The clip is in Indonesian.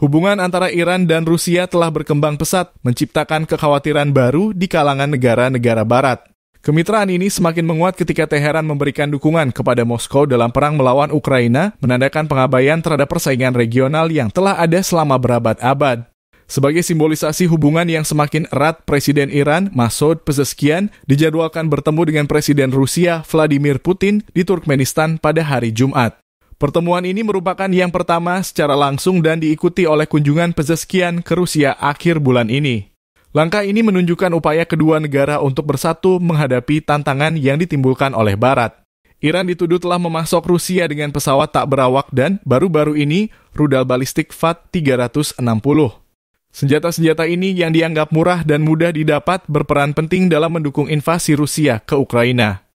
Hubungan antara Iran dan Rusia telah berkembang pesat, menciptakan kekhawatiran baru di kalangan negara-negara barat. Kemitraan ini semakin menguat ketika Teheran memberikan dukungan kepada Moskow dalam perang melawan Ukraina, menandakan pengabaian terhadap persaingan regional yang telah ada selama berabad-abad. Sebagai simbolisasi hubungan yang semakin erat, Presiden Iran, Masoud Pezeshkian, dijadwalkan bertemu dengan Presiden Rusia, Vladimir Putin, di Turkmenistan pada hari Jumat. Pertemuan ini merupakan yang pertama secara langsung dan diikuti oleh kunjungan Pezeshkian ke Rusia akhir bulan ini. Langkah ini menunjukkan upaya kedua negara untuk bersatu menghadapi tantangan yang ditimbulkan oleh Barat. Iran dituduh telah memasok Rusia dengan pesawat tak berawak dan, baru-baru ini, rudal balistik FAT-360. Senjata-senjata ini yang dianggap murah dan mudah didapat berperan penting dalam mendukung invasi Rusia ke Ukraina.